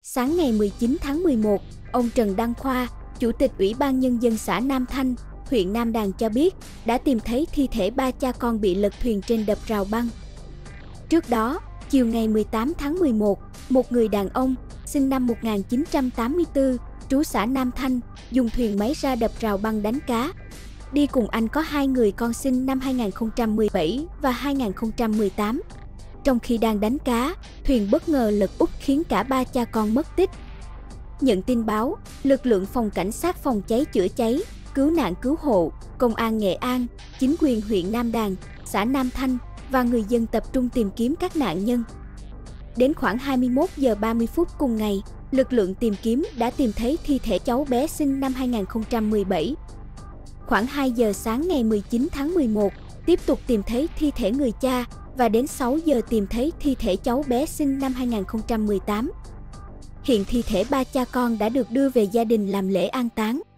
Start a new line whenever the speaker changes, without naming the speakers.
Sáng ngày 19 tháng 11, ông Trần Đăng Khoa, Chủ tịch Ủy ban Nhân dân xã Nam Thanh, huyện Nam Đàn cho biết đã tìm thấy thi thể ba cha con bị lật thuyền trên đập rào băng. Trước đó, chiều ngày 18 tháng 11, một người đàn ông sinh năm 1984, trú xã Nam Thanh, dùng thuyền máy ra đập rào băng đánh cá. Đi cùng anh có hai người con sinh năm 2017 và 2018. Trong khi đang đánh cá, thuyền bất ngờ lật úp khiến cả ba cha con mất tích. Nhận tin báo, lực lượng phòng cảnh sát phòng cháy chữa cháy, cứu nạn cứu hộ, công an Nghệ An, chính quyền huyện Nam Đàn, xã Nam Thanh và người dân tập trung tìm kiếm các nạn nhân. Đến khoảng 21 giờ 30 phút cùng ngày, lực lượng tìm kiếm đã tìm thấy thi thể cháu bé sinh năm 2017. Khoảng 2 giờ sáng ngày 19 tháng 11, tiếp tục tìm thấy thi thể người cha và đến 6 giờ tìm thấy thi thể cháu bé sinh năm 2018. Hiện thi thể ba cha con đã được đưa về gia đình làm lễ an táng.